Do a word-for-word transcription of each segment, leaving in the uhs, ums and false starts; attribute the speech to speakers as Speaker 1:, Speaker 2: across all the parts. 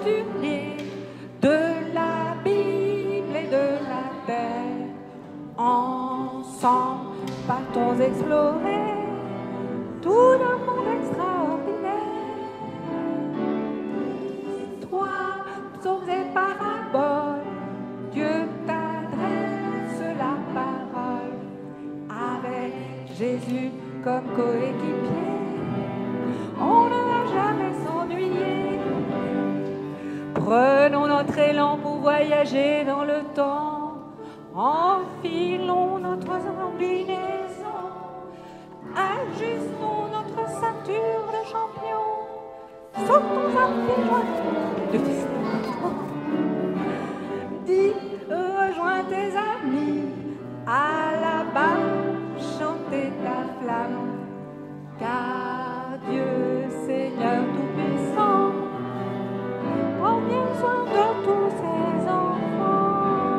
Speaker 1: aventuriers de la Bible et de la terre. Ensemble, partons explorer tout le monde extraordinaire. Toi, psaumes et paraboles, Dieu t'adresse la parole. Avec Jésus comme coéquipier, on ne va jamais s'ennuyer. Prenons notre élan pour voyager dans le temps. Enfilons notre combinaison. Ajustons notre ceinture de champion. Sautons à pieds joints de destin. Dis, rejoins tes amis. À la barre, chantez ta flamme. Car Dieu, Seigneur Tout-Puissant, prend bien soin de tous ses enfants.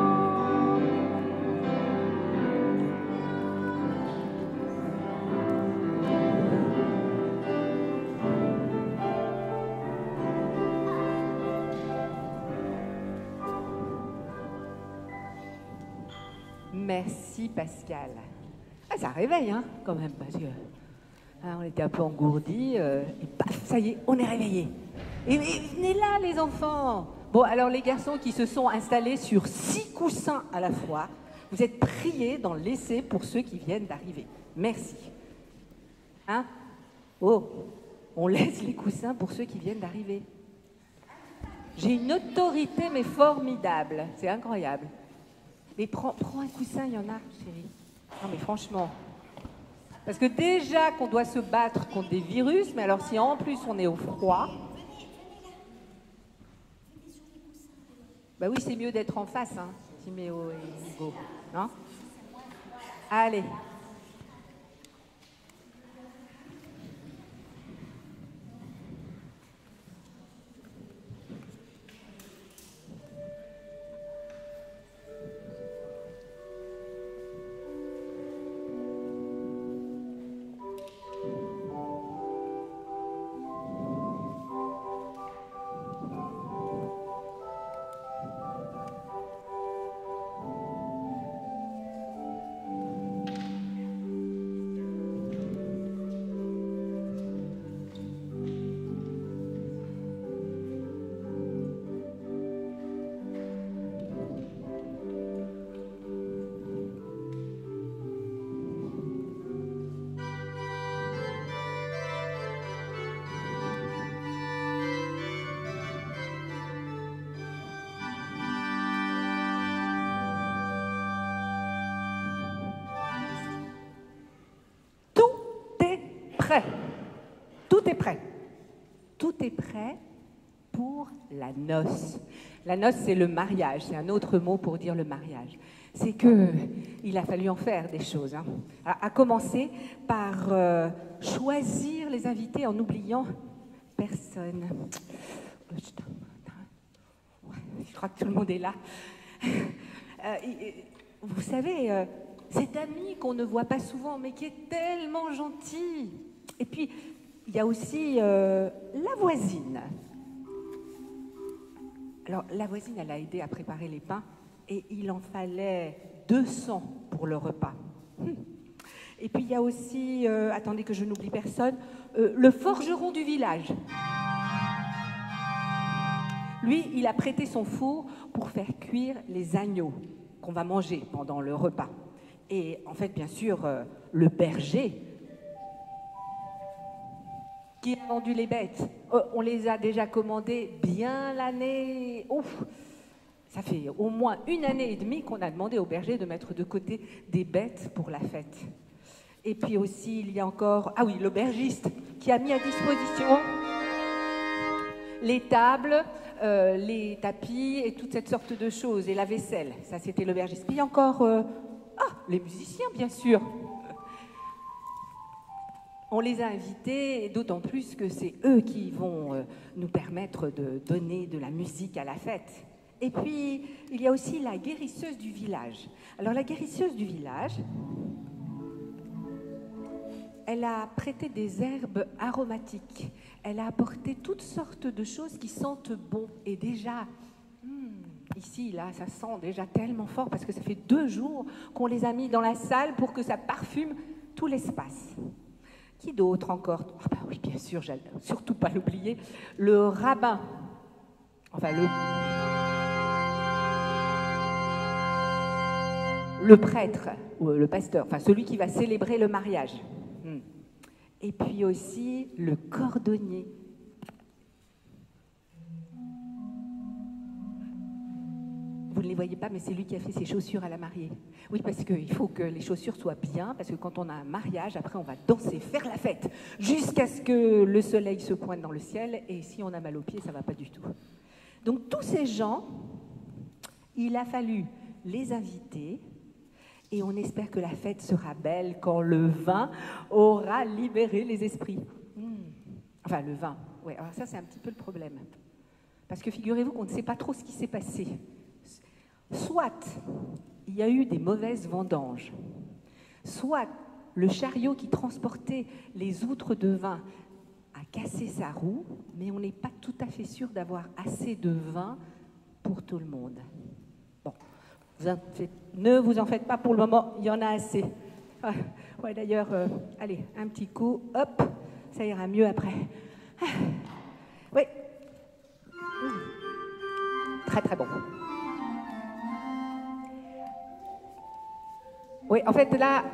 Speaker 1: Merci Pascal. Ah, ça réveille, hein, quand même, parce que hein, on était un peu engourdis, euh, et paf, ça y est, on est réveillés. Et, et venez là, les enfants. Bon, alors les garçons qui se sont installés sur six coussins à la fois, vous êtes priés d'en laisser pour ceux qui viennent d'arriver. Merci. Hein? Oh, on laisse les coussins pour ceux qui viennent d'arriver. J'ai une autorité, mais formidable. C'est incroyable. Mais prends, prends un coussin, il y en a, chérie. Non, mais franchement. Parce que déjà qu'on doit se battre contre des virus, mais alors si en plus on est au froid... Bah oui, c'est mieux d'être en face, hein, Timéo et Hugo. Non? Allez. Tout est prêt. Tout est prêt pour la noce. La noce, c'est le mariage. C'est un autre mot pour dire le mariage. C'est qu'il a fallu en faire des choses. Hein. À, à commencer par euh, choisir les invités en n'oubliant personne. Je crois que tout le monde est là. Euh, vous savez, euh, cet ami qu'on ne voit pas souvent, mais qui est tellement gentil. Et puis, il y a aussi euh, la voisine. Alors, la voisine, elle a aidé à préparer les pains et il en fallait deux cents pour le repas. Et puis, il y a aussi, euh, attendez que je n'oublie personne, euh, le forgeron du village. Lui, il a prêté son four pour faire cuire les agneaux qu'on va manger pendant le repas. Et en fait, bien sûr, euh, le berger qui a vendu les bêtes. Euh, on les a déjà commandées bien l'année. Ouf, ça fait au moins une année et demie qu'on a demandé au berger de mettre de côté des bêtes pour la fête. Et puis aussi, il y a encore, ah oui, l'aubergiste qui a mis à disposition les tables, euh, les tapis et toute cette sorte de choses, et la vaisselle. Ça, c'était l'aubergiste. Puis encore, euh, ah, les musiciens, bien sûr. On les a invités, d'autant plus que c'est eux qui vont euh, nous permettre de donner de la musique à la fête. Et puis, il y a aussi la guérisseuse du village. Alors, la guérisseuse du village, elle a prêté des herbes aromatiques. Elle a apporté toutes sortes de choses qui sentent bon. Et déjà, hmm, ici, là, ça sent déjà tellement fort parce que ça fait deux jours qu'on les a mis dans la salle pour que ça parfume tout l'espace. Qui d'autre encore? Oh bah oui, bien sûr, j'allais surtout pas l'oublier. Le rabbin, enfin le, le prêtre, ou le pasteur, enfin celui qui va célébrer le mariage. Hmm. Et puis aussi le cordonnier. Vous ne les voyez pas, mais c'est lui qui a fait ses chaussures à la mariée. Oui, parce qu'il faut que les chaussures soient bien, parce que quand on a un mariage, après on va danser, faire la fête, jusqu'à ce que le soleil se pointe dans le ciel, et si on a mal aux pieds, ça ne va pas du tout. Donc tous ces gens, il a fallu les inviter, et on espère que la fête sera belle quand le vin aura libéré les esprits. Mmh. Enfin, le vin, ouais, alors ça c'est un petit peu le problème. Parce que figurez-vous qu'on ne sait pas trop ce qui s'est passé. Soit il y a eu des mauvaises vendanges, soit le chariot qui transportait les outres de vin a cassé sa roue, mais on n'est pas tout à fait sûr d'avoir assez de vin pour tout le monde. Bon, vous en faites, ne vous en faites pas pour le moment, il y en a assez. Ah, ouais, d'ailleurs, euh, allez, un petit coup, hop, ça ira mieux après. Ah, oui, mmh. Très très bon. Oui, en fait, là,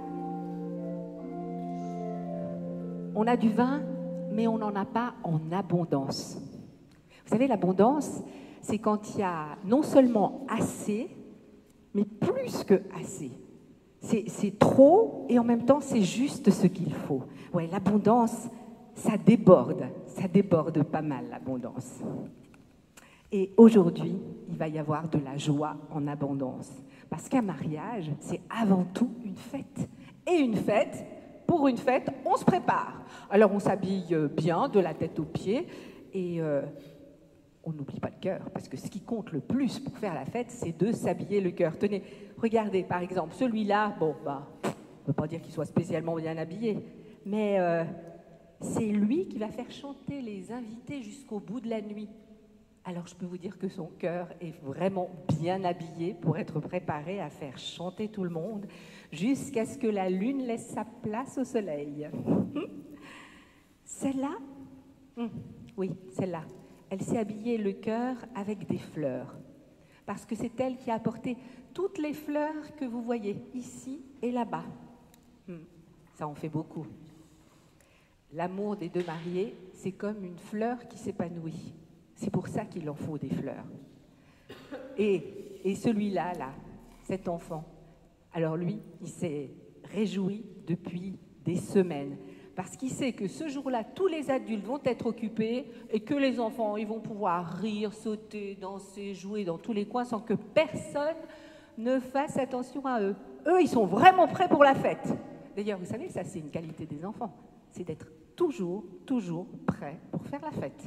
Speaker 1: on a du vin, mais on n'en a pas en abondance. Vous savez, l'abondance, c'est quand il y a non seulement assez, mais plus que assez. C'est trop et en même temps, c'est juste ce qu'il faut. Oui, l'abondance, ça déborde, ça déborde pas mal, l'abondance. Et aujourd'hui, il va y avoir de la joie en abondance. Parce qu'un mariage, c'est avant tout une fête. Et une fête, pour une fête, on se prépare. Alors on s'habille bien, de la tête aux pieds, et euh, on n'oublie pas le cœur, parce que ce qui compte le plus pour faire la fête, c'est de s'habiller le cœur. Tenez, regardez, par exemple, celui-là, bon, bah, on ne peut pas dire qu'il soit spécialement bien habillé, mais euh, c'est lui qui va faire chanter les invités jusqu'au bout de la nuit. Alors, je peux vous dire que son cœur est vraiment bien habillé pour être préparé à faire chanter tout le monde jusqu'à ce que la lune laisse sa place au soleil. Celle-là, hum, oui, celle-là, elle s'est habillée le cœur avec des fleurs parce que c'est elle qui a apporté toutes les fleurs que vous voyez ici et là-bas. Hum, ça en fait beaucoup. L'amour des deux mariés, c'est comme une fleur qui s'épanouit. C'est pour ça qu'il en faut des fleurs. Et, et celui-là, là, cet enfant, alors lui, il s'est réjoui depuis des semaines. Parce qu'il sait que ce jour-là, tous les adultes vont être occupés et que les enfants, ils vont pouvoir rire, sauter, danser, jouer dans tous les coins sans que personne ne fasse attention à eux. Eux, ils sont vraiment prêts pour la fête. D'ailleurs, vous savez, ça, c'est une qualité des enfants. C'est d'être toujours, toujours prêts pour faire la fête.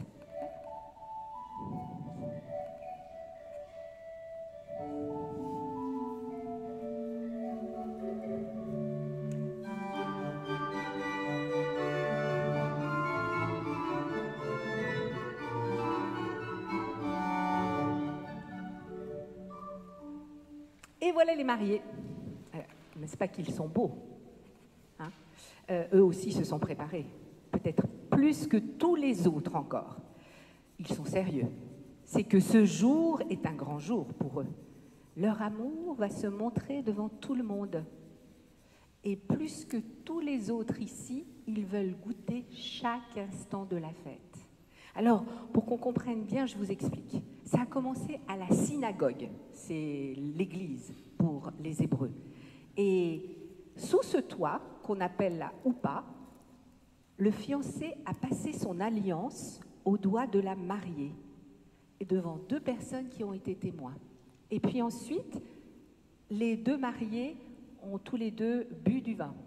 Speaker 1: Et voilà les mariés. N'est-ce pas qu'ils sont beaux, hein? euh, Eux aussi se sont préparés, peut-être plus que tous les autres encore. Ils sont sérieux. C'est que ce jour est un grand jour pour eux. Leur amour va se montrer devant tout le monde. Et plus que tous les autres ici, ils veulent goûter chaque instant de la fête. Alors, pour qu'on comprenne bien, je vous explique. Ça a commencé à la synagogue, c'est l'église pour les Hébreux. Et sous ce toit, qu'on appelle la houpa, le fiancé a passé son alliance au doigt de la mariée, et devant deux personnes qui ont été témoins. Et puis ensuite, les deux mariés ont tous les deux bu du vin.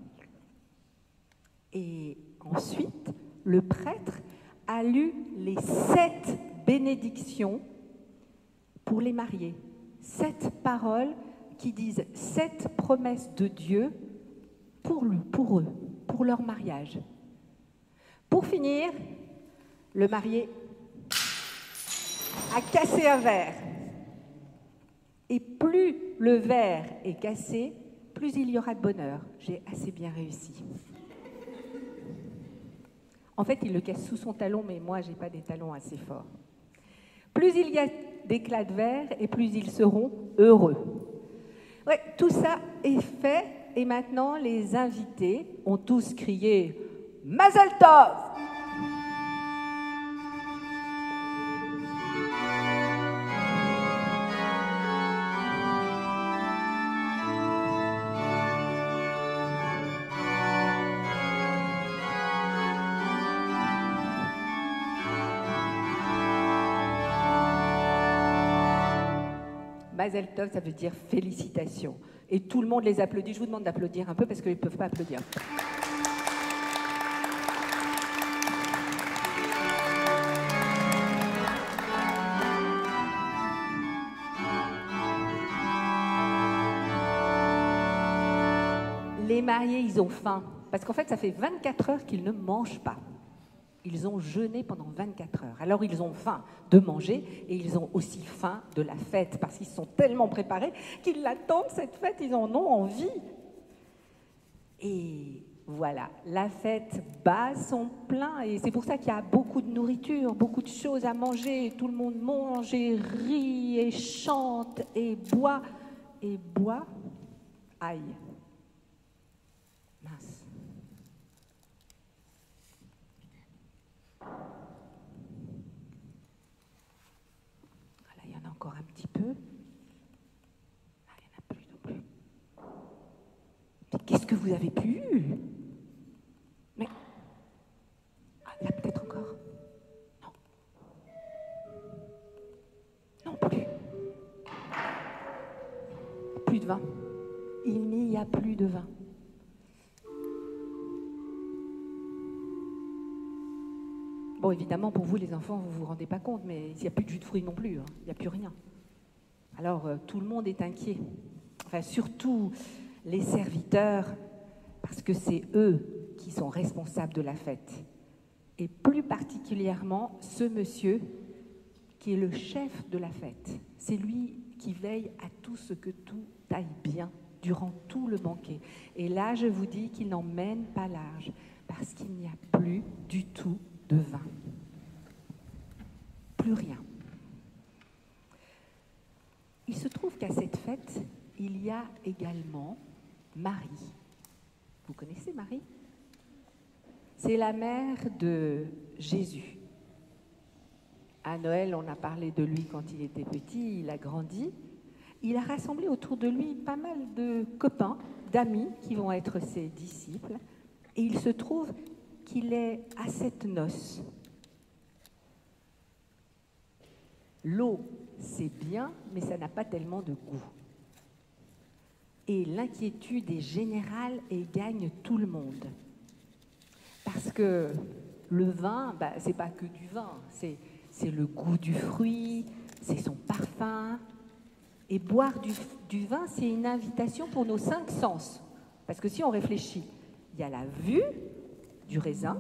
Speaker 1: Et ensuite, le prêtre a lu les sept bénédictions pour les mariés. Sept paroles qui disent sept promesses de Dieu pour lui, pour eux, pour leur mariage. Pour finir, le marié a cassé un verre. Et plus le verre est cassé, plus il y aura de bonheur. J'ai assez bien réussi. En fait, il le casse sous son talon, mais moi, je n'ai pas des talons assez forts. Plus il y a d'éclats de verre, et plus ils seront heureux. Ouais, tout ça est fait, et maintenant, les invités ont tous crié « Mazel Tov !» Mazel Tov, ça veut dire félicitations. Et tout le monde les applaudit. Je vous demande d'applaudir un peu parce qu'ils ne peuvent pas applaudir. Les mariés, ils ont faim. Parce qu'en fait, ça fait vingt-quatre heures qu'ils ne mangent pas. Ils ont jeûné pendant vingt-quatre heures. Alors, ils ont faim de manger et ils ont aussi faim de la fête parce qu'ils sont tellement préparés qu'ils l'attendent, cette fête, ils en ont envie. Et voilà, la fête bat son plein et c'est pour ça qu'il y a beaucoup de nourriture, beaucoup de choses à manger. Tout le monde mange et rit et chante et boit et boit. Aïe. Mince. Encore un petit peu. Ah, il n'y en a plus non plus. Mais qu'est-ce que vous avez pu? Mais. Ah, là, peut-être encore. Non. Non plus. Plus de vin. Il n'y a plus de vin. Bon, évidemment, pour vous, les enfants, vous ne vous rendez pas compte, mais il n'y a plus de jus de fruits non plus, hein. Il n'y a plus rien. Alors, euh, tout le monde est inquiet. Enfin, surtout les serviteurs, parce que c'est eux qui sont responsables de la fête. Et plus particulièrement, ce monsieur qui est le chef de la fête. C'est lui qui veille à tout ce que tout aille bien durant tout le banquet. Et là, je vous dis qu'il n'en mène pas large, parce qu'il n'y a plus du tout de vin. Plus rien. Il se trouve qu'à cette fête, il y a également Marie. Vous connaissez Marie? C'est la mère de Jésus. À Noël, on a parlé de lui quand il était petit, il a grandi. Il a rassemblé autour de lui pas mal de copains, d'amis qui vont être ses disciples. Et il se trouve qu'il est à cette noce. L'eau, c'est bien, mais ça n'a pas tellement de goût. Et l'inquiétude est générale et gagne tout le monde. Parce que le vin, bah, c'est pas que du vin, c'est, c'est le goût du fruit, c'est son parfum. Et boire du, du vin, c'est une invitation pour nos cinq sens. Parce que si on réfléchit, il y a la vue du raisin,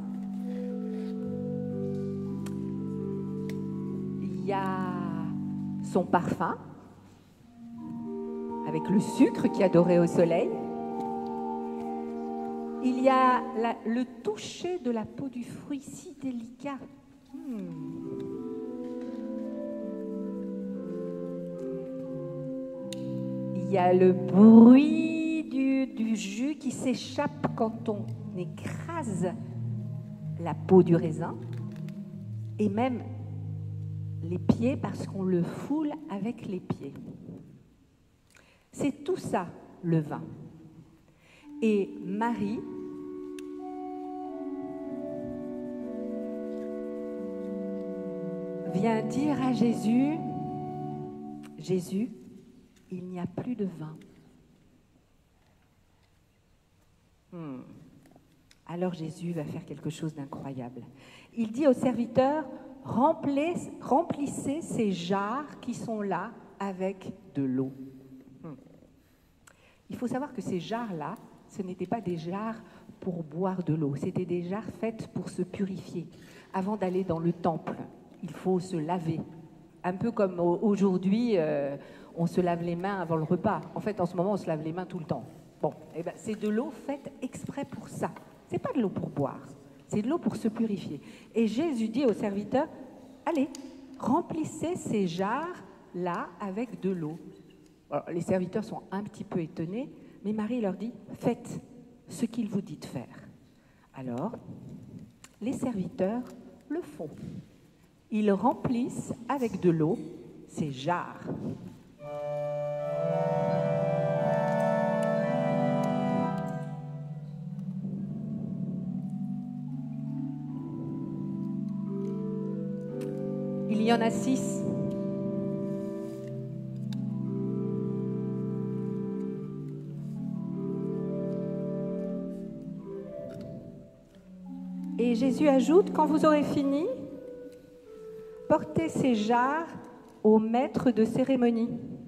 Speaker 1: il y a son parfum, avec le sucre qui a doré au soleil. Il y a la, le toucher de la peau du fruit si délicat. Hmm. Il y a le bruit du, du jus qui s'échappe quand on écrase la peau du raisin. Et même les pieds parce qu'on le foule avec les pieds. C'est tout ça, le vin. Et Marie vient dire à Jésus, Jésus, il n'y a plus de vin. Hmm. Alors Jésus va faire quelque chose d'incroyable. Il dit aux serviteurs, remplissez, remplissez ces jarres qui sont là avec de l'eau. Hmm. Il faut savoir que ces jarres-là, ce n'étaient pas des jarres pour boire de l'eau. C'était des jarres faites pour se purifier. Avant d'aller dans le temple, il faut se laver. Un peu comme aujourd'hui, euh, on se lave les mains avant le repas. En fait, en ce moment, on se lave les mains tout le temps. Bon, eh ben, c'est de l'eau faite exprès pour ça. C'est pas de l'eau pour boire, c'est de l'eau pour se purifier. Et Jésus dit aux serviteurs, allez, remplissez ces jarres-là avec de l'eau. Alors, les serviteurs sont un petit peu étonnés, mais Marie leur dit, faites ce qu'il vous dit de faire. Alors, les serviteurs le font. Ils remplissent avec de l'eau ces jarres. Il y en a six. Et Jésus ajoute, quand vous aurez fini, portez ces jarres au maître de cérémonie.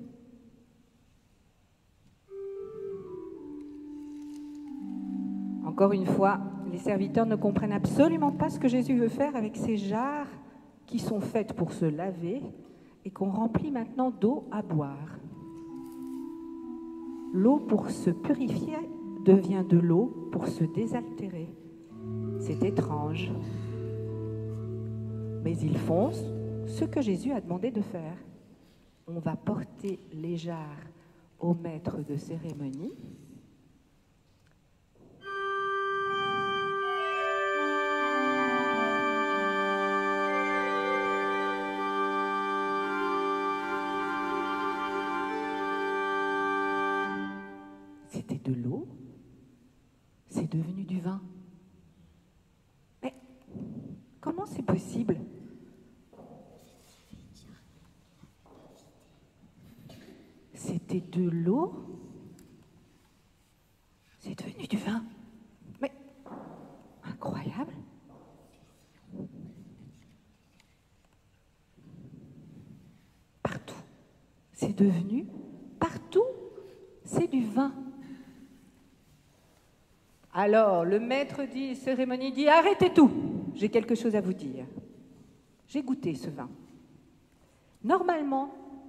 Speaker 1: Encore une fois, les serviteurs ne comprennent absolument pas ce que Jésus veut faire avec ces jarres qui sont faites pour se laver et qu'on remplit maintenant d'eau à boire. L'eau pour se purifier devient de l'eau pour se désaltérer. C'est étrange. Mais ils font ce que Jésus a demandé de faire. On va porter les jarres au maître de cérémonie. C'était de l'eau, c'est devenu du vin. Mais comment c'est possible ? C'était de l'eau, c'est devenu du vin. Mais incroyable. Partout, c'est devenu, partout, c'est du vin. Alors, le maître dit, cérémonie dit, arrêtez tout, j'ai quelque chose à vous dire. J'ai goûté ce vin. Normalement,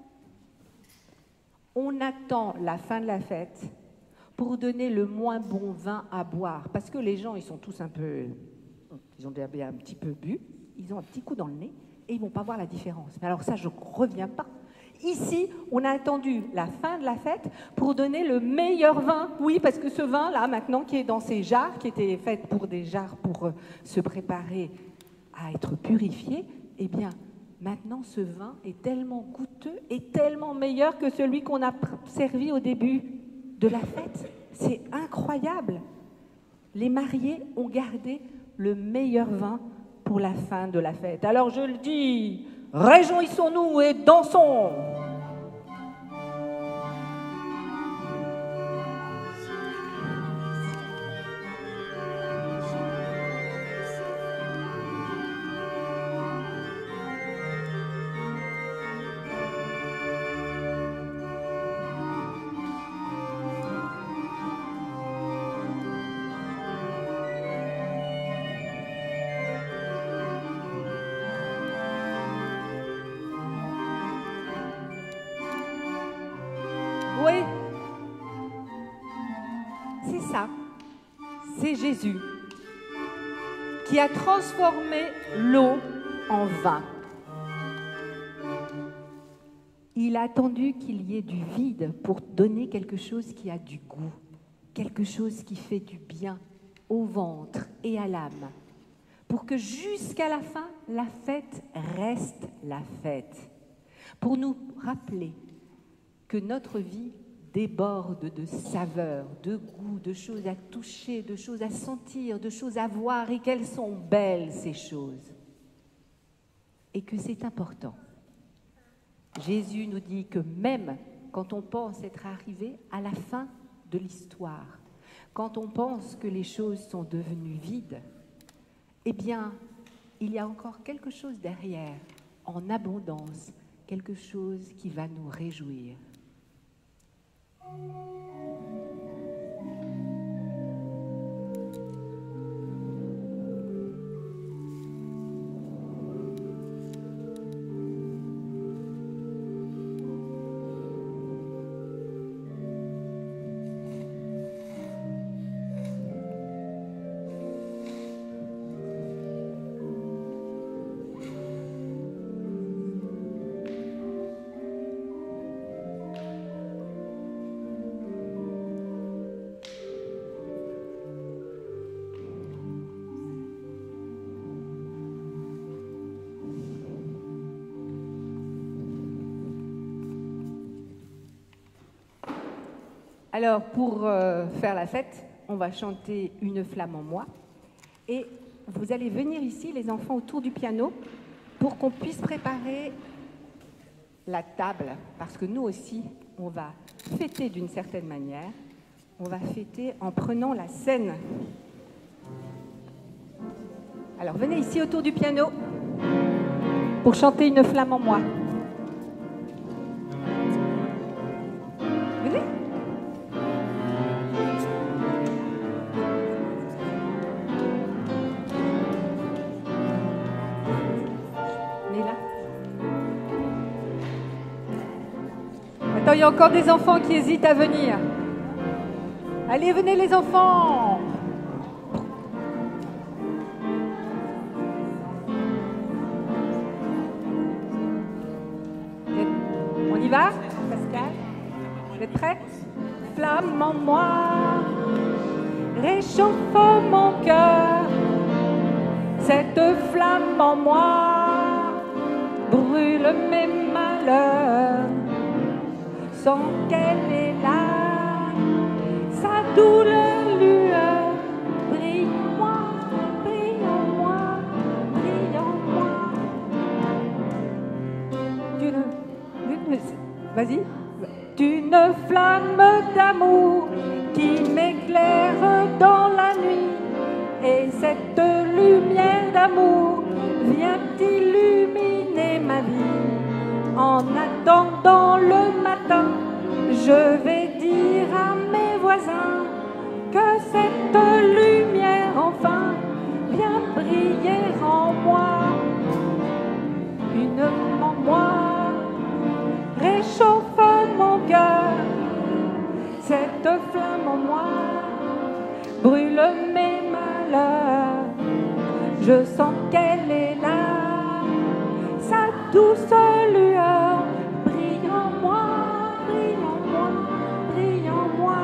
Speaker 1: on attend la fin de la fête pour donner le moins bon vin à boire. Parce que les gens, ils sont tous un peu... Ils ont déjà un petit peu bu, ils ont un petit coup dans le nez et ils ne vont pas voir la différence. Mais alors ça, je ne reviens pas. Ici, on a attendu la fin de la fête pour donner le meilleur vin. Oui, parce que ce vin-là, maintenant, qui est dans ces jarres, qui étaient faites pour des jarres pour euh, se préparer à être purifié, eh bien, maintenant, ce vin est tellement goûteux et tellement meilleur que celui qu'on a servi au début de la fête. C'est incroyable. Les mariés ont gardé le meilleur vin pour la fin de la fête. Alors, je le dis, réjouissons-nous et dansons. Oui, c'est ça, c'est Jésus qui a transformé l'eau en vin. Il a attendu qu'il y ait du vide pour donner quelque chose qui a du goût, quelque chose qui fait du bien au ventre et à l'âme, pour que jusqu'à la fin, la fête reste la fête, pour nous rappeler que notre vie déborde de saveurs, de goûts, de choses à toucher, de choses à sentir, de choses à voir, et qu'elles sont belles, ces choses. Et que c'est important. Jésus nous dit que même quand on pense être arrivé à la fin de l'histoire, quand on pense que les choses sont devenues vides, eh bien, il y a encore quelque chose derrière, en abondance, quelque chose qui va nous réjouir. Alors, pour euh, faire la fête, on va chanter Une flamme en moi. Et vous allez venir ici, les enfants, autour du piano, pour qu'on puisse préparer la table. Parce que nous aussi, on va fêter d'une certaine manière. On va fêter en prenant la scène. Alors, venez ici autour du piano pour chanter Une flamme en moi. Venez. Venez là. Attends, il y a encore des enfants qui hésitent à venir. Allez, venez les enfants. On y va, Pascal? Vous êtes prêts? Flamme en moi, réchauffe mon cœur. Cette flamme en moi brûle mes malheurs. Sans qu'elle est là, sa douce lueur brille en moi, brille en moi, brille en moi. D'une, d'une, vas-y. D'une flamme d'amour qui m'éclaire dans la nuit. Et cette lumière d'amour vient illuminer ma vie. En attendant le matin, je vais dire à mes voisins que cette lumière enfin vient briller en moi. Une flamme en moi réchauffe mon cœur. Cette flamme en moi brûle mes malheurs. Je sens qu'elle est là, sa douce lueur brille en moi, brille en moi, brille en moi.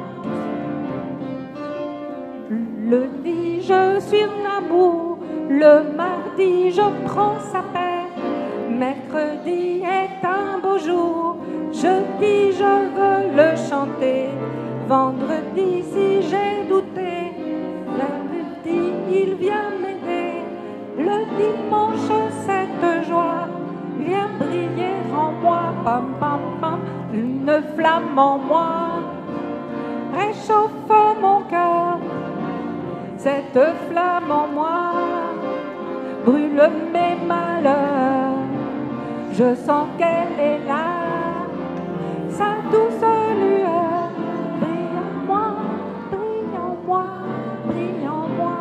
Speaker 1: Le lundi, je suis en amour, le mardi, je prends sa paix. Mercredi est un beau jour, jeudi, je veux le chanter. Vendredi, si j'ai douté, lundi, il vient m'aider. Le dimanche, cette joie vient briller en moi. Pam, pam, pam. Une flamme en moi réchauffe mon cœur. Cette flamme en moi brûle mes malheurs. Je sens qu'elle est là, sa douce lueur brille en moi, brille en moi, brille en moi.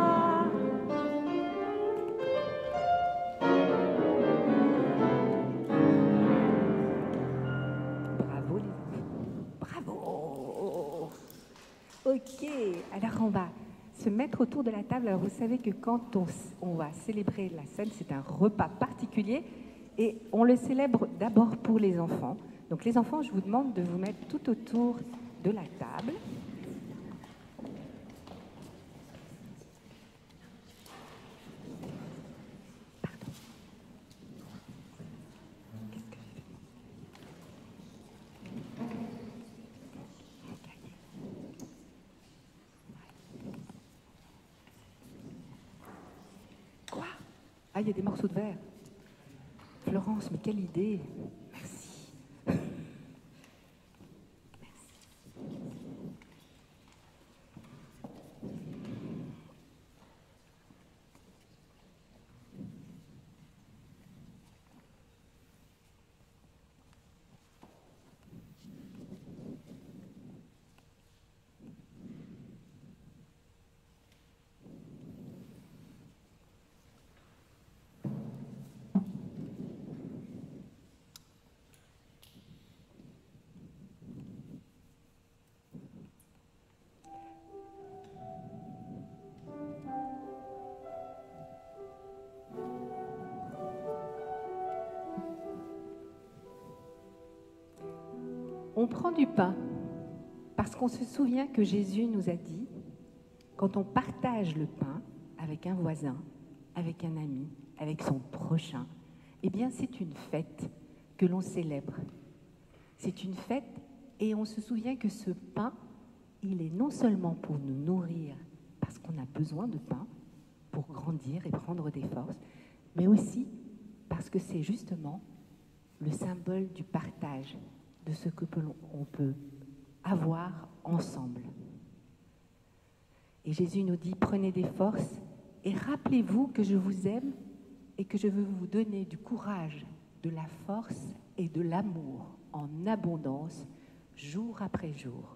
Speaker 1: Bravo les enfants, bravo. Ok, alors on va se mettre autour de la table. Alors vous savez que quand on, on va célébrer la scène, c'est un repas particulier. Et on le célèbre d'abord pour les enfants. Donc les enfants, je vous demande de vous mettre tout autour de la table. Pardon. Qu'est-ce que j'ai fait? Quoi? Ah, il y a des morceaux de verre. Florence, mais quelle idée! Merci. Merci. On prend du pain parce qu'on se souvient que Jésus nous a dit, quand on partage le pain avec un voisin, avec un ami, avec son prochain, eh bien c'est une fête que l'on célèbre. C'est une fête Et on se souvient que ce pain, il est non seulement pour nous nourrir, parce qu'on a besoin de pain pour grandir et prendre des forces, mais aussi parce que c'est justement le symbole du partage, de ce que l'on peut avoir ensemble. Et Jésus nous dit, prenez des forces et rappelez-vous que je vous aime et que je veux vous donner du courage, de la force et de l'amour en abondance, jour après jour.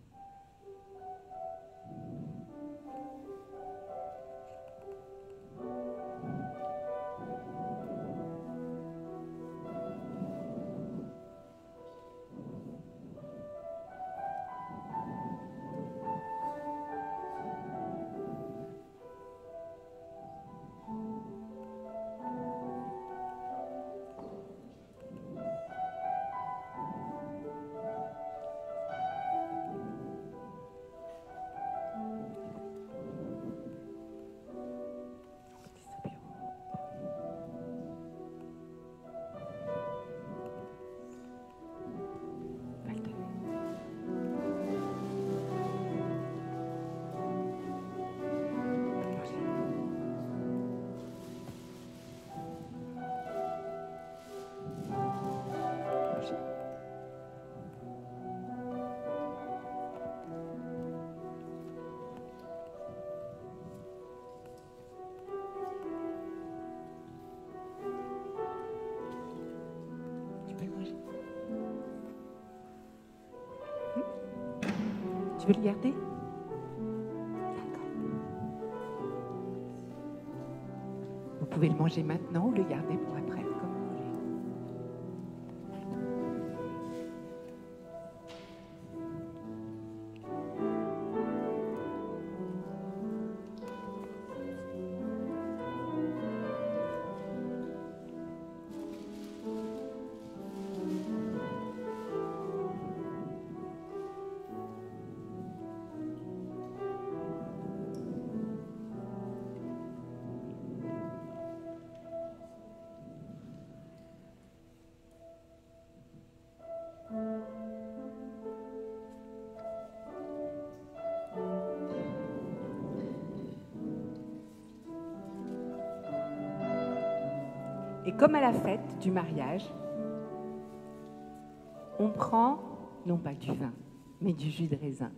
Speaker 1: Tu veux le garder? D'accord. Vous pouvez le manger maintenant ou le garder pour après, comme vous voulez. Et comme à la fête du mariage, on prend non pas du vin, mais du jus de raisin.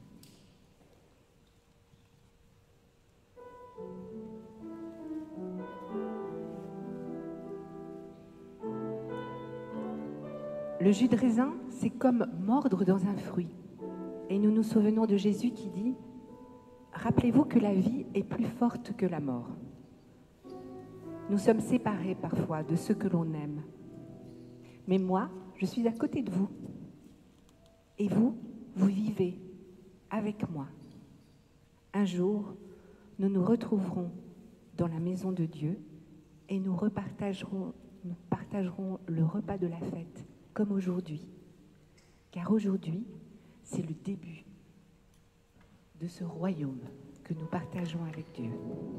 Speaker 1: Le jus de raisin, c'est comme mordre dans un fruit. Et nous nous souvenons de Jésus qui dit « Rappelez-vous que la vie est plus forte que la mort. » Nous sommes séparés parfois de ceux que l'on aime. Mais moi, je suis à côté de vous. Et vous, vous vivez avec moi. Un jour, nous nous retrouverons dans la maison de Dieu et nous repartagerons, nous partagerons le repas de la fête, comme aujourd'hui. Car aujourd'hui, c'est le début de ce royaume que nous partageons avec Dieu.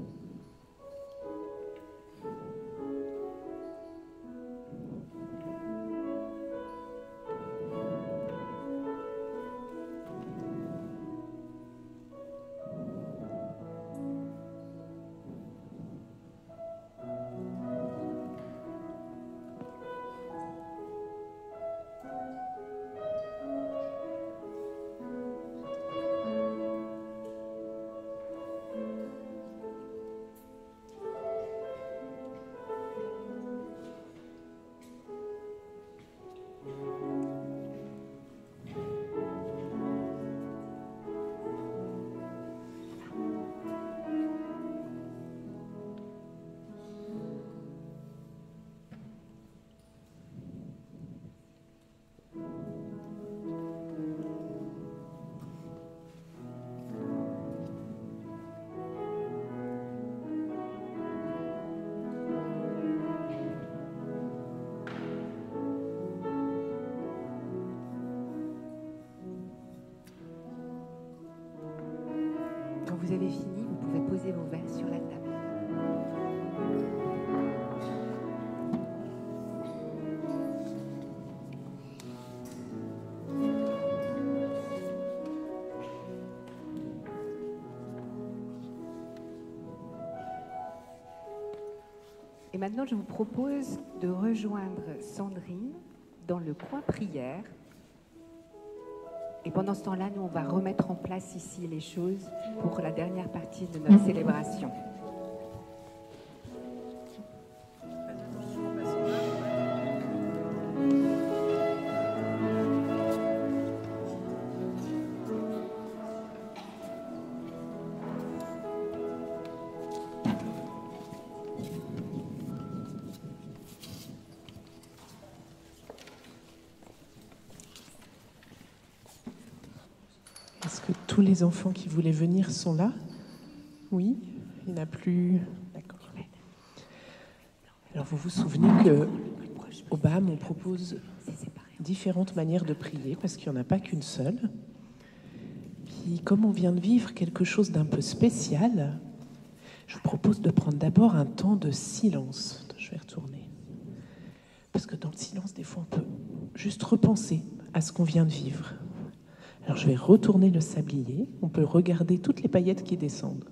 Speaker 1: Vous avez fini, vous pouvez poser vos verres sur la table. maintenant, je vous propose de rejoindre Sandrine dans le coin prière. Et pendant ce temps-là, nous, on va remettre en place ici les choses pour la dernière partie de notre célébration.
Speaker 2: Est-ce que tous les enfants qui voulaient venir sont là? Oui, il n'y en a plus. D'accord. Alors vous vous souvenez qu'au B A M, on propose différentes manières de prier parce qu'il n'y en a pas qu'une seule. Puis comme on vient de vivre quelque chose d'un peu spécial, je vous propose de prendre d'abord un temps de silence. Je vais retourner. Parce que dans le silence, des fois, on peut juste repenser à ce qu'on vient de vivre. Alors je vais retourner le sablier. On peut regarder toutes les paillettes qui descendent.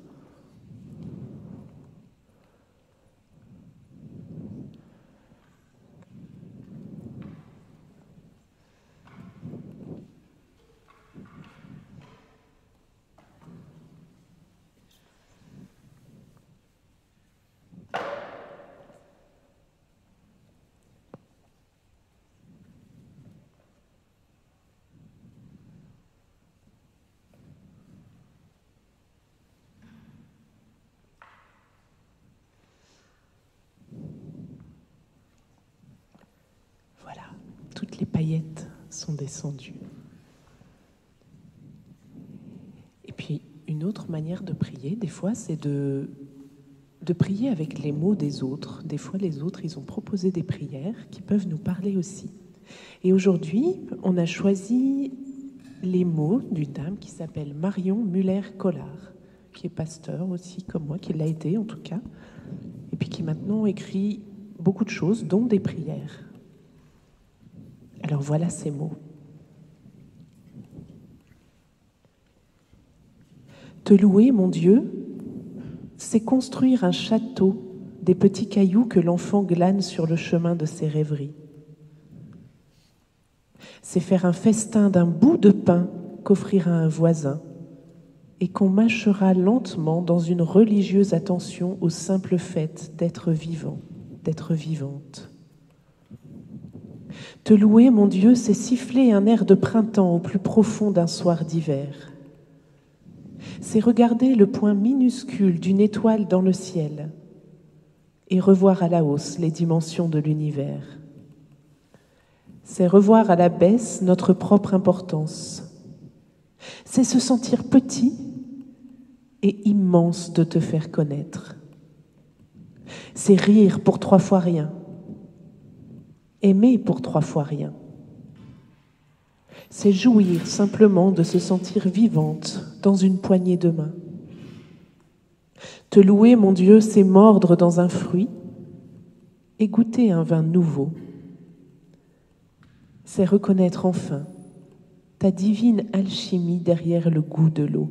Speaker 2: Voilà, toutes les paillettes sont descendues. Et puis, une autre manière de prier, des fois, c'est de, de prier avec les mots des autres. Des fois, les autres, ils ont proposé des prières qui peuvent nous parler aussi. Et aujourd'hui, on a choisi les mots d'une dame qui s'appelle Marion Muller-Collard, qui est pasteur aussi, comme moi, qui l'a été en tout cas, et puis qui maintenant écrit beaucoup de choses, dont des prières. Alors voilà ces mots. Te louer, mon Dieu, c'est construire un château des petits cailloux que l'enfant glane sur le chemin de ses rêveries. C'est faire un festin d'un bout de pain qu'offrira un voisin et qu'on mâchera lentement dans une religieuse attention au simple fait d'être vivant, d'être vivante. Te louer, mon Dieu, c'est siffler un air de printemps au plus profond d'un soir d'hiver. C'est regarder le point minuscule d'une étoile dans le ciel et revoir à la hausse les dimensions de l'univers. C'est revoir à la baisse notre propre importance. C'est se sentir petit et immense de te faire connaître. C'est rire pour trois fois rien. Aimer pour trois fois rien. C'est jouir simplement de se sentir vivante dans une poignée de main. Te louer, mon Dieu, c'est mordre dans un fruit et goûter un vin nouveau. C'est reconnaître enfin ta divine alchimie derrière le goût de l'eau.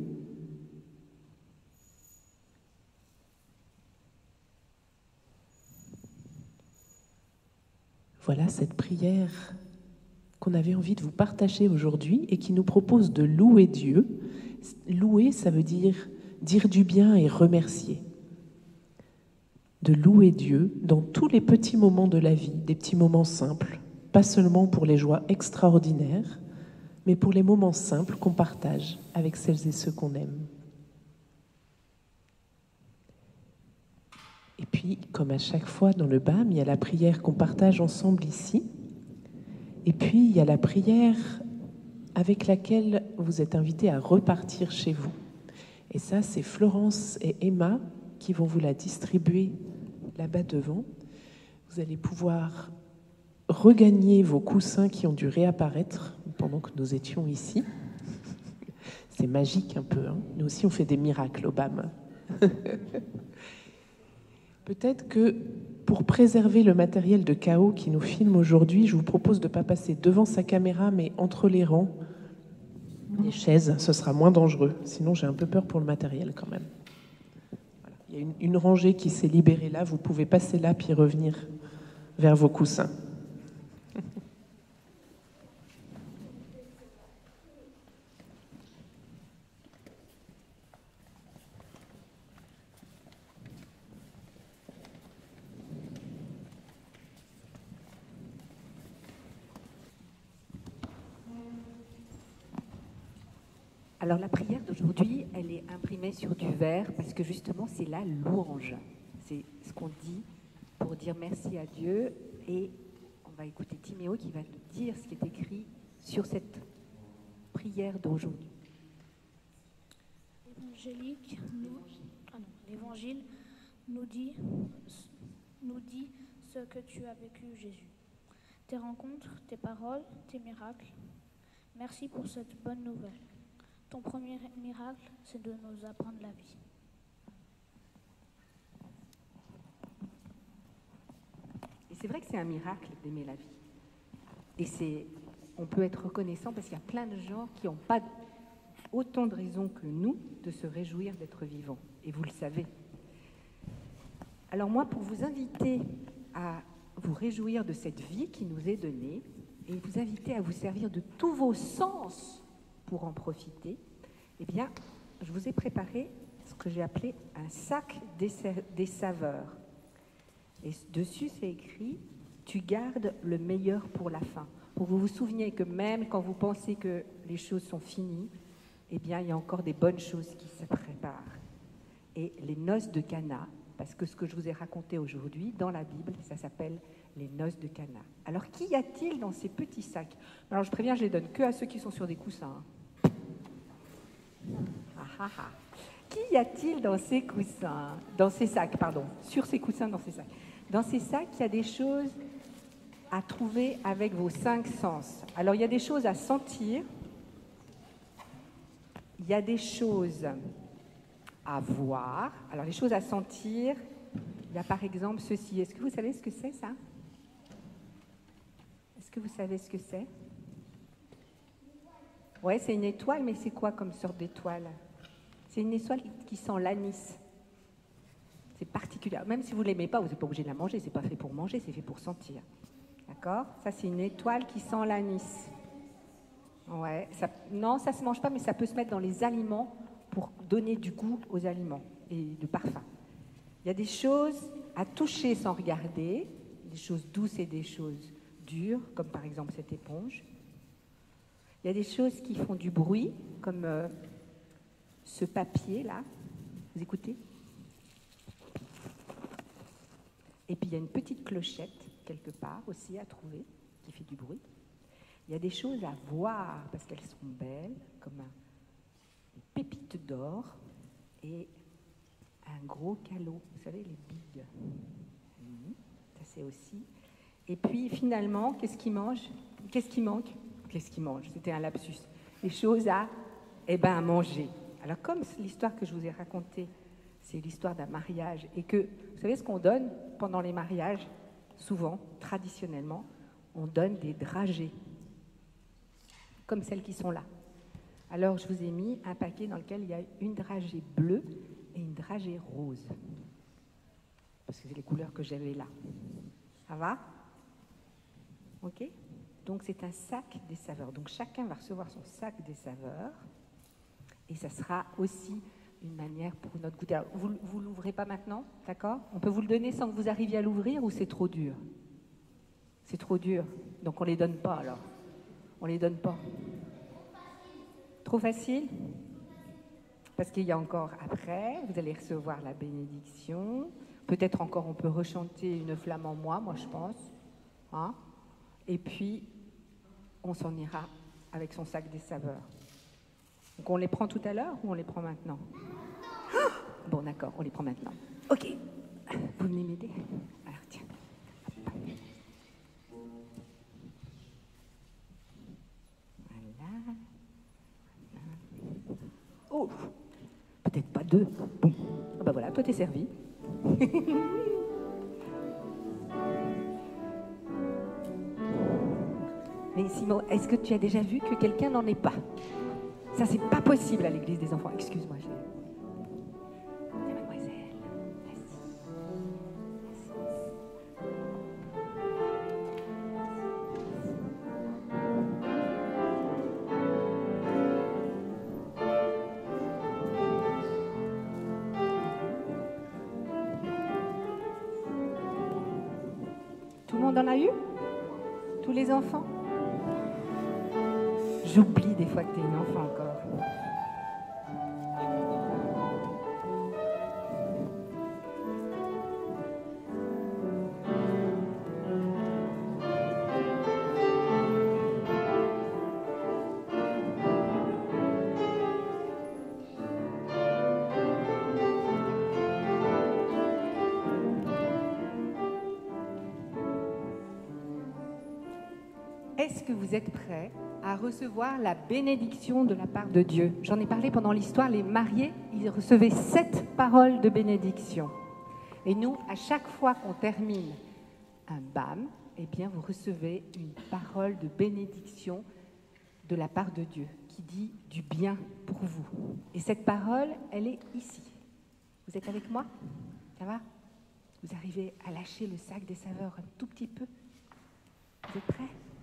Speaker 2: Voilà cette prière qu'on avait envie de vous partager aujourd'hui et qui nous propose de louer Dieu. Louer, ça veut dire dire du bien et remercier. De louer Dieu dans tous les petits moments de la vie, des petits moments simples, pas seulement pour les joies extraordinaires, mais pour les moments simples qu'on partage avec celles et ceux qu'on aime. Et puis, comme à chaque fois dans le B A M, il y a la prière qu'on partage ensemble ici. Et puis, il y a la prière avec laquelle vous êtes invités à repartir chez vous. Et ça, c'est Florence et Emma qui vont vous la distribuer là-bas devant. Vous allez pouvoir regagner vos coussins qui ont dû réapparaître pendant que nous étions ici. C'est magique un peu, hein. Nous aussi, on fait des miracles au B A M. Peut-être que pour préserver le matériel de K O qui nous filme aujourd'hui, je vous propose de ne pas passer devant sa caméra, mais entre les rangs des chaises, ce sera moins dangereux. Sinon, j'ai un peu peur pour le matériel quand même. Voilà. Il y y a une, une rangée qui s'est libérée là. Vous pouvez passer là puis revenir vers vos coussins.
Speaker 1: Alors la prière d'aujourd'hui, elle est imprimée sur du verre parce que justement c'est la louange. C'est ce qu'on dit pour dire merci à Dieu, et on va écouter Timéo qui va nous dire ce qui est écrit sur cette prière d'aujourd'hui.
Speaker 3: L'évangélique nous, ah non, l'évangile nous dit, nous dit ce que tu as vécu, Jésus. Tes rencontres, tes paroles, tes miracles. Merci pour cette bonne nouvelle. Ton premier miracle, c'est de nous apprendre la vie.
Speaker 1: Et c'est vrai que c'est un miracle d'aimer la vie. Et c'est, on peut être reconnaissant parce qu'il y a plein de gens qui n'ont pas autant de raisons que nous de se réjouir d'être vivants. Et vous le savez. Alors moi, pour vous inviter à vous réjouir de cette vie qui nous est donnée, et vous inviter à vous servir de tous vos sens pour en profiter, eh bien, je vous ai préparé ce que j'ai appelé un sac des, des saveurs. Et dessus, c'est écrit « Tu gardes le meilleur pour la fin ». Pour que vous vous souveniez que même quand vous pensez que les choses sont finies, eh bien, il y a encore des bonnes choses qui se préparent. Et les noces de Cana, parce que ce que je vous ai raconté aujourd'hui dans la Bible, ça s'appelle les noces de Cana. Alors, qu'y a-t-il dans ces petits sacs? Alors, je préviens, je les donne que à ceux qui sont sur des coussins. Ah, ah, ah. Qu'y a-t-il dans ces coussins, dans ces sacs, pardon, sur ces coussins, dans ces sacs? Dans ces sacs, il y a des choses à trouver avec vos cinq sens. Alors, il y a des choses à sentir, il y a des choses à voir. Alors, les choses à sentir, il y a par exemple ceci. Est-ce que vous savez ce que c'est, ça? Est-ce que vous savez ce que c'est? Ouais, c'est une étoile, mais c'est quoi comme sorte d'étoile? C'est une étoile qui sent l'anis. C'est particulier. Même si vous ne l'aimez pas, vous n'êtes pas obligé de la manger. C'est pas fait pour manger, c'est fait pour sentir. D'accord? Ça, c'est une étoile qui sent l'anis. Ouais, ça, non, ça ne se mange pas, mais ça peut se mettre dans les aliments pour donner du goût aux aliments et du parfum. Il y a des choses à toucher sans regarder, des choses douces et des choses dures, comme par exemple cette éponge. Il y a des choses qui font du bruit, comme euh, ce papier-là. Vous écoutez? Et puis il y a une petite clochette, quelque part aussi à trouver, qui fait du bruit. Il y a des choses à voir, parce qu'elles sont belles, comme un, une pépite d'or et un gros calot. Vous savez, les bigues. Mmh, ça, c'est aussi. Et puis, finalement, qu'est-ce qui mange? Qu'est-ce qui manque? Qu'est-ce qui mange? C'était un lapsus. Les choses à, eh ben, à manger. Alors, comme l'histoire que je vous ai racontée, c'est l'histoire d'un mariage, et que, vous savez ce qu'on donne pendant les mariages? Souvent, traditionnellement, on donne des dragées, comme celles qui sont là. Alors, je vous ai mis un paquet dans lequel il y a une dragée bleue et une dragée rose. Parce que c'est les couleurs que j'avais là. Ça va? Ok? Donc, c'est un sac des saveurs. Donc, chacun va recevoir son sac des saveurs. Et ça sera aussi une manière pour notre goûter. Alors, vous ne l'ouvrez pas maintenant, d'accord? On peut vous le donner sans que vous arriviez à l'ouvrir, ou c'est trop dur? C'est trop dur. Donc, on ne les donne pas, alors. On ne les donne pas. Trop facile? Parce qu'il y a encore après, vous allez recevoir la bénédiction. Peut-être encore on peut rechanter une flamme en moi, moi je pense. Hein? Et puis, on s'en ira avec son sac des saveurs. Donc on les prend tout à l'heure ou on les prend maintenant? Ah! Bon d'accord, on les prend maintenant. Ok, vous venez m'aider? Alors tiens. Voilà. Oh, peut-être pas deux. Bon, ah bah voilà, toi t'es servi. Mais Simon, est-ce que tu as déjà vu que quelqu'un n'en est pas? Ça, c'est pas possible à l'église des enfants. Excuse-moi, j'ai... Mademoiselle. Tout le monde en a eu? Tous les enfants? J'oublie des fois que tu es une enfant encore. Est-ce que vous êtes prêts à recevoir la bénédiction de la part de Dieu? J'en ai parlé pendant l'histoire, les mariés, ils recevaient sept paroles de bénédiction. Et nous, à chaque fois qu'on termine un B A M, eh bien, vous recevez une parole de bénédiction de la part de Dieu, qui dit du bien pour vous. Et cette parole, elle est ici. Vous êtes avec moi? Ça va? Vous arrivez à lâcher le sac des saveurs un tout petit peu? Vous êtes prêts?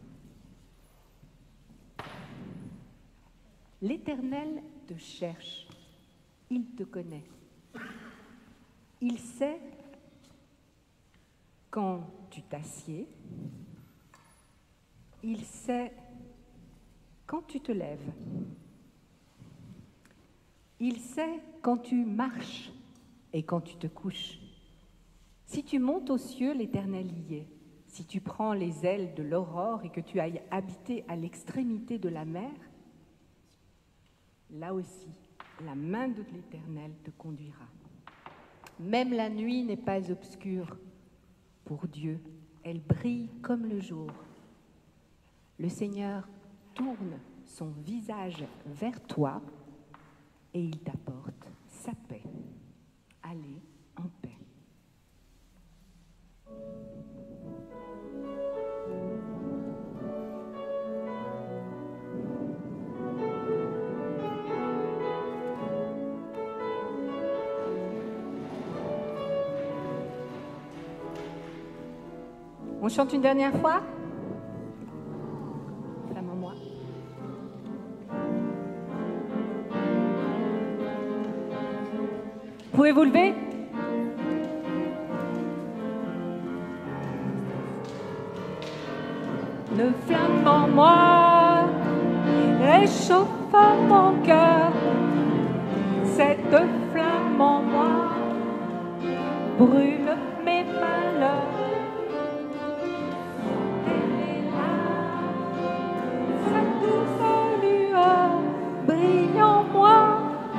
Speaker 1: L'Éternel te cherche, il te connaît. Il sait quand tu t'assieds, il sait quand tu te lèves, il sait quand tu marches et quand tu te couches. Si tu montes aux cieux, l'Éternel y est. Si tu prends les ailes de l'aurore et que tu ailles habiter à l'extrémité de la mer, là aussi, la main de l'Éternel te conduira. Même la nuit n'est pas obscure pour Dieu, elle brille comme le jour. Le Seigneur tourne son visage vers toi et il t'apporte sa paix. Allez en paix. On chante une dernière fois? Flamme en moi. Pouvez-vous lever? Ne flamme en moi, réchauffe mon cœur. Cette flamme en moi brûle mes malheurs. Brille en moi,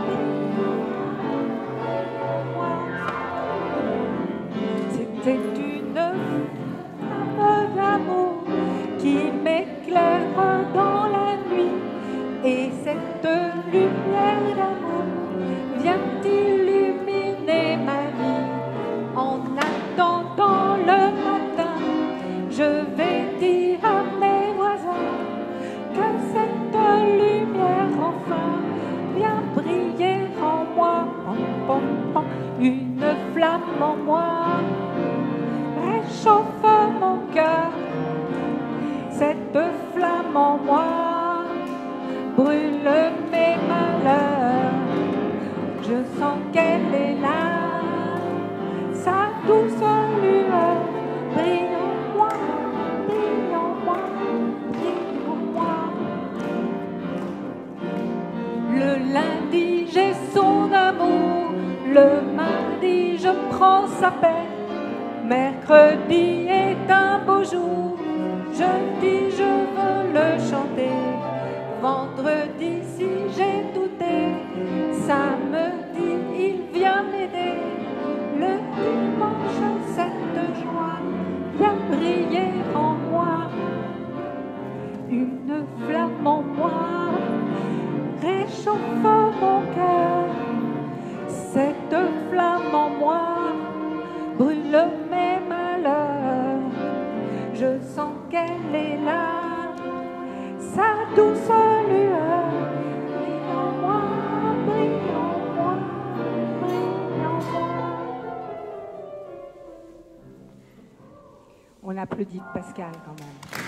Speaker 1: c'était une flamme d'amour qui m'éclaire dans la nuit, et cette lumière d'amour vient illuminer ma vie. En attendant le matin, je vais dire à mes voisins que cette lumière enfin vient briller en moi. Une flamme en moi réchauffe mon cœur. Cette flamme en moi brûle mes malheurs. Je sens qu'elle est là, sa douce lueur brille en moi, brille en moi, brille en moi. Le lundi, j'ai son amour, le mardi, je prends sa paix. Mercredi est un beau jour, jeudi, je veux le chanter. Vendredi, si j'ai douté, samedi, il vient m'aider. Le dimanche, cette joie vient briller en moi. Une flamme en moi réchauffe mon cœur. Cette flamme en moi brûle mes malheurs. Je sens qu'elle est là, sa douce lueur brille en moi, brille en moi, brille en moi. On applaudit Pascal quand même.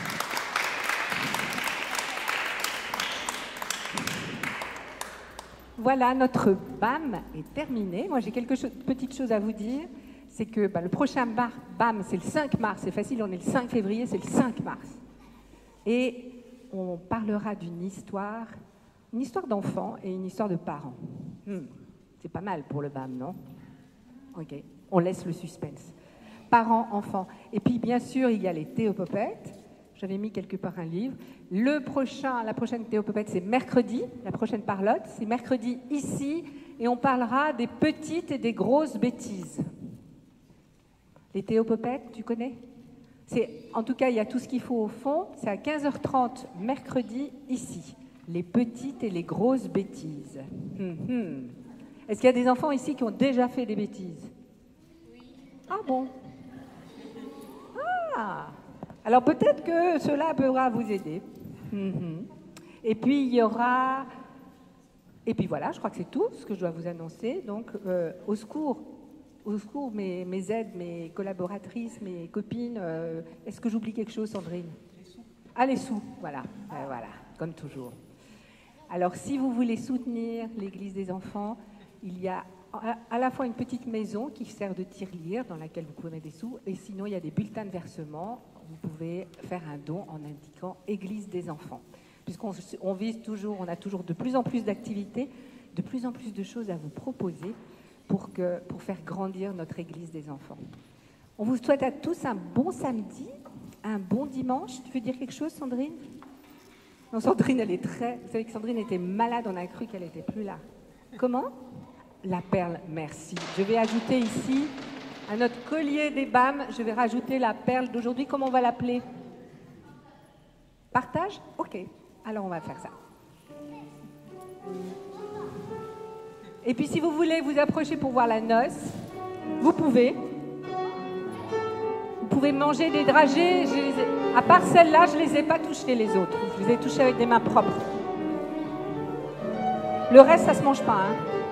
Speaker 1: Voilà, notre B A M est terminé. Moi, j'ai quelques cho- petites choses à vous dire. c'est que bah, le prochain bar, BAM, c'est le cinq mars. C'est facile, on est le cinq février, c'est le cinq mars. Et on parlera d'une histoire, une histoire d'enfants et une histoire de parents. Hmm. C'est pas mal pour le BAM, non? Ok, on laisse le suspense. Parents, enfants. Et puis, bien sûr, il y a les théopopettes. J'avais mis quelque part un livre. Le prochain, la prochaine théopopette, c'est mercredi. La prochaine parlotte, c'est mercredi ici. Et on parlera des petites et des grosses bêtises. Les théopopettes, tu connais? C'est, en tout cas, il y a tout ce qu'il faut au fond. C'est à quinze heures trente, mercredi, ici. Les petites et les grosses bêtises. Hum, hum. Est-ce qu'il y a des enfants ici qui ont déjà fait des bêtises? Oui. Ah bon? Ah! Alors peut-être que cela pourra vous aider. Hum, Et puis il y aura... Et puis voilà, je crois que c'est tout ce que je dois vous annoncer. Donc euh, au secours, au secours mes, mes aides, mes collaboratrices, mes copines. Euh, est-ce que j'oublie quelque chose, Sandrine? Les sous. Ah, les sous, voilà. Euh, voilà, comme toujours. Alors si vous voulez soutenir l'Église des enfants, il y a à la fois une petite maison qui sert de tirelire dans laquelle vous pouvez mettre des sous, et sinon il y a des bulletins de versement. Vous pouvez faire un don en indiquant Église des enfants. Puisqu'on on vise toujours, on a toujours de plus en plus d'activités, de plus en plus de choses à vous proposer pour, que, pour faire grandir notre Église des enfants. On vous souhaite à tous un bon samedi, un bon dimanche. Tu veux dire quelque chose, Sandrine? Non, Sandrine, elle est très... Vous savez que Sandrine était malade, on a cru qu'elle n'était plus là. Comment? La perle, merci. Je vais ajouter ici... À notre collier des B A M, je vais rajouter la perle d'aujourd'hui. Comment on va l'appeler? Partage? Ok. Alors, on va faire ça. Et puis, si vous voulez vous approcher pour voir la noce, vous pouvez. Vous pouvez manger des dragées. Je les ai... À part celle-là, je ne les ai pas touchées, les autres. Je les ai touchées avec des mains propres. Le reste, ça ne se mange pas, hein.